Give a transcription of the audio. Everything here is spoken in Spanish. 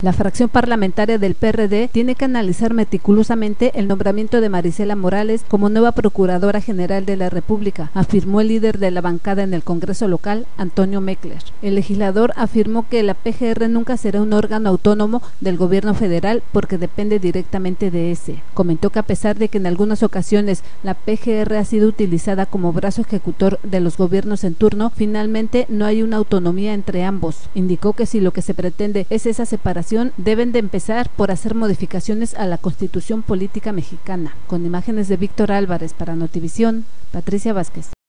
La fracción parlamentaria del PRD tiene que analizar meticulosamente el nombramiento de Marisela Morales como nueva Procuradora General de la República, afirmó el líder de la bancada en el Congreso local, Antonio Meckler. El legislador afirmó que la PGR nunca será un órgano autónomo del gobierno federal porque depende directamente de ese. Comentó que a pesar de que en algunas ocasiones la PGR ha sido utilizada como brazo ejecutor de los gobiernos en turno, finalmente no hay una autonomía entre ambos. Indicó que si lo que se pretende es esa separación, deben de empezar por hacer modificaciones a la Constitución Política Mexicana. Con imágenes de Víctor Álvarez para Notivisión, Patricia Vázquez.